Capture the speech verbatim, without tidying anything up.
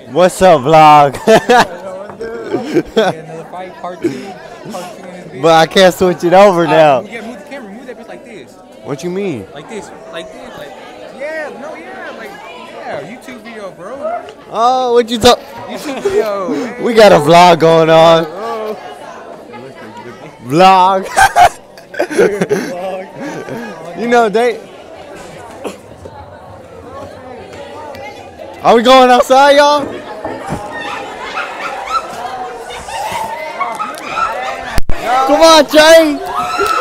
What's up, vlog? Another fight, part two. Part two in this But I can't switch it over now. You gotta move the camera, move that bitch like this. What you mean? Like this, like this, like yeah, no, yeah, like yeah, YouTube video, bro. Oh, what you talk? YouTube video. Man. We got a vlog going on. Oh. Vlog. You know they. Are we going outside, y'all? Come on, Jay.